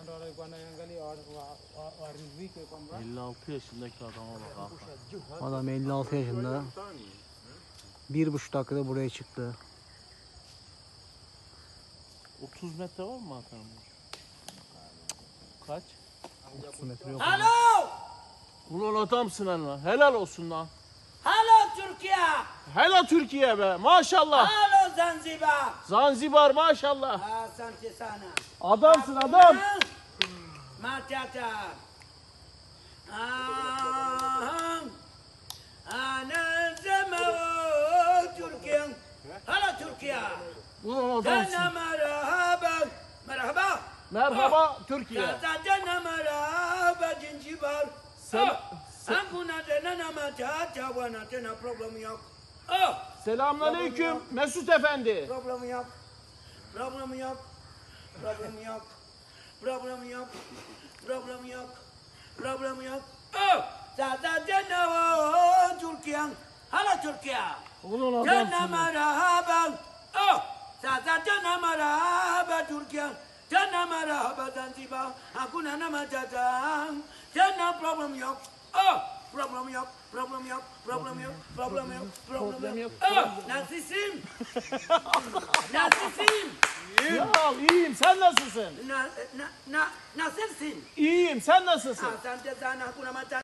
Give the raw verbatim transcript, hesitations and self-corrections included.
elli altı yaşındaki adama bak abi. Adam elli altı yaşında. Bir buçuk dakikada buraya çıktı. otuz metre var mı Hakan? Kaç? otuz metre yok. Alo! Ulan adamsın lan. Helal olsun lan. Alo Türkiye! Helal Türkiye be. Maşallah. Alo Zanzibar! Zanzibar maşallah. Asante sana. Adamsın adam. Matata. Aham. Ana zaman Türkiye. Hala Türkiye. Ulan Sana adamsın. merhaba. Merhaba. Merhaba Türkiye. Sana merhaba Zanzibar. Sel- Hakuna tena na matata bwana, tena problem yok. Oh, Selamünaleyküm Mesut Efendi. problem yok. Problem yok. Problem yok. Problem yok. Problem yok. Problem yok. Oh, sasa tena o Türkiye. Hala Türkiye. Ulan Tena adamsın. merhaba. Oh, sasa tena merhaba Türkiye. Tena merhaba Zanzibar. Hakuna na matata. Tena problem yok. Oh, problem yok, problem yok, problem yok, problem yok, problem yok. Oh, nasılsın? Nasılsın? Ya iyiyim sen nasılsın? Na, na, na, nasılsın? İyiyim sen nasılsın? Asante sana, hakuna matata.